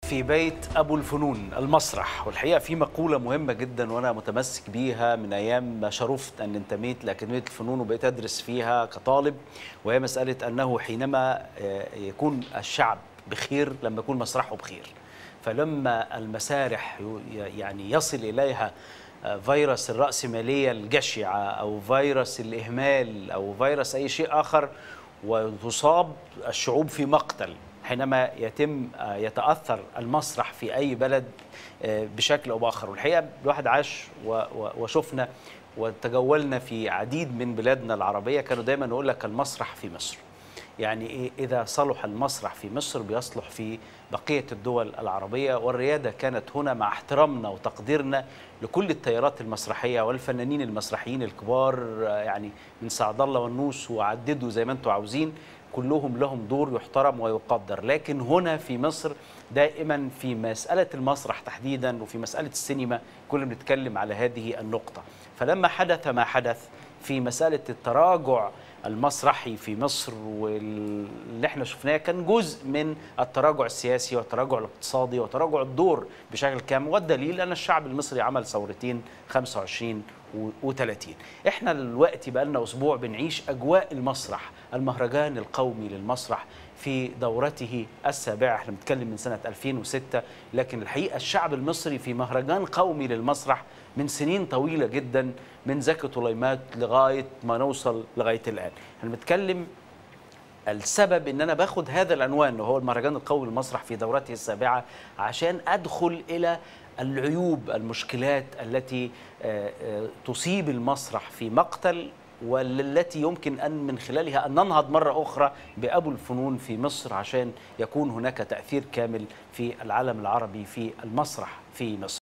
في بيت أبو الفنون المسرح. والحقيقة في مقولة مهمة جدا وأنا متمسك بيها من أيام ما شرفت أن انتميت لأكاديمية الفنون وبقيت أدرس فيها كطالب، وهي مسألة أنه حينما يكون الشعب بخير لما يكون مسرحه بخير. فلما المسارح يعني يصل إليها فيروس الرأسمالية الجشعة أو فيروس الإهمال أو فيروس أي شيء آخر، وتصاب الشعوب في مقتل حينما يتأثر المسرح في أي بلد بشكل أو بآخر. والحقيقة الواحد عاش وشفنا وتجولنا في عديد من بلادنا العربية، كانوا دايما يقول لك المسرح في مصر. يعني إيه؟ إذا صلح المسرح في مصر بيصلح في بقية الدول العربية. والريادة كانت هنا مع احترامنا وتقديرنا لكل التيارات المسرحية والفنانين المسرحيين الكبار، يعني من سعد الله والنوس وعددوا زي ما انتم عاوزين، كلهم لهم دور يحترم ويقدر. لكن هنا في مصر دائما في مسألة المسرح تحديدا وفي مسألة السينما كنا بنتكلم على هذه النقطة. فلما حدث ما حدث في مسألة التراجع المسرحي في مصر واللي احنا شفناه كان جزء من التراجع السياسي والتراجع الاقتصادي وتراجع الدور بشكل كامل، والدليل ان الشعب المصري عمل ثورتين 25 و30. احنا دلوقتي بقى لنا اسبوع بنعيش اجواء المسرح، المهرجان القومي للمسرح في دورته السابعة. احنا بنتكلم من سنة 2006، لكن الحقيقة الشعب المصري في مهرجان قومي للمسرح من سنين طويلة جدا، من زكي طليمات لغاية ما نوصل لغاية الآن. احنا بنتكلم السبب ان انا باخد هذا العنوان وهو المهرجان القومي للمسرح في دورته السابعة عشان ادخل الى العيوب، المشكلات التي تصيب المسرح في مقتل، والتي يمكن أن من خلالها أن ننهض مرة أخرى بأبو الفنون في مصر عشان يكون هناك تأثير كامل في العالم العربي في المسرح في مصر.